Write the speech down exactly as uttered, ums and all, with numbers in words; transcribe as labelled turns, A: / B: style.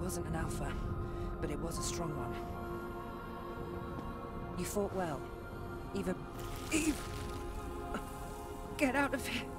A: wasn't an alpha, but it was a strong one. You fought well. Even... Eve! Get out of here.